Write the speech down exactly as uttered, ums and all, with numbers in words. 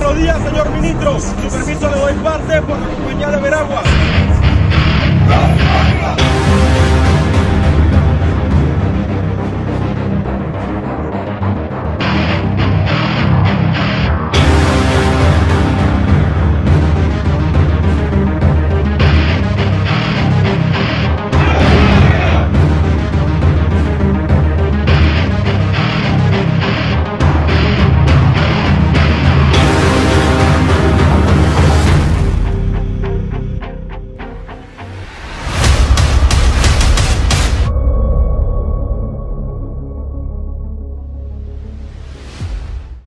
Buenos días, señor ministro. Su permiso le doy parte por la compañía de Veragua.